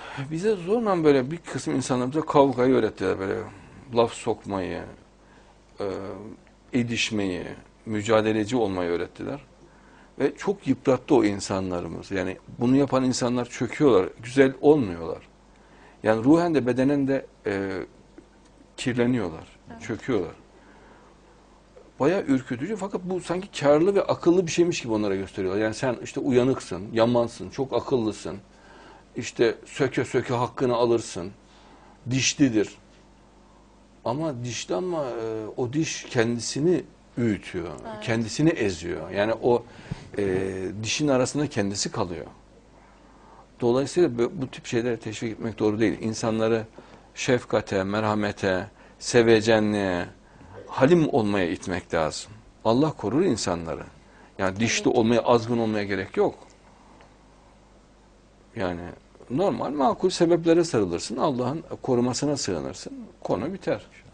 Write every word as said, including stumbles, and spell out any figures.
Bize zorla böyle bir kısım insanlarımıza kavgayı öğrettiler, böyle laf sokmayı, e, edişmeyi, mücadeleci olmayı öğrettiler. Ve çok yıprattı o insanlarımız. Yani bunu yapan insanlar çöküyorlar, güzel olmuyorlar. Yani ruhen de bedenen de e, kirleniyorlar, evet. Çöküyorlar. Bayağı ürkütücü, fakat bu sanki karlı ve akıllı bir şeymiş gibi onlara gösteriyorlar. Yani sen işte uyanıksın, yamansın, çok akıllısın. İşte söke söke hakkını alırsın. Dişlidir. Ama dişli, ama e, o diş kendisini büyütüyor. Evet. Kendisini eziyor. Yani o e, dişin arasında kendisi kalıyor. Dolayısıyla bu, bu tip şeyleri teşvik etmek doğru değil. İnsanları şefkate, merhamete, sevecenliğe, halim olmaya itmek lazım. Allah korur insanları. Yani dişli olmaya, azgın olmaya gerek yok. Yani normal, makul sebeplere sarılırsın. Allah'ın korumasına sığınırsın. Konu biter.